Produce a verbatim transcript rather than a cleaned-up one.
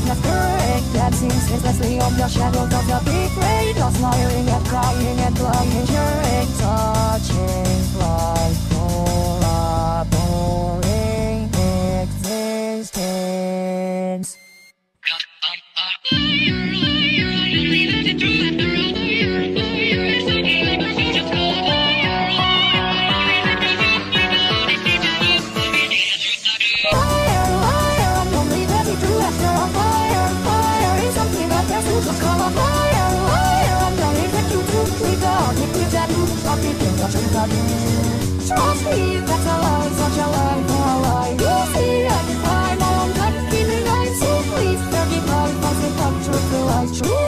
masquerade, dancing ceaselessly on the shadows of the big rain, lost lying and crying and lying, cheering, touching like collaborating existence. Trust me, that's a lie, such a lie for a lie. You see, I can find my own kind of feeling. So please forgive my fussy come truth, the lies true.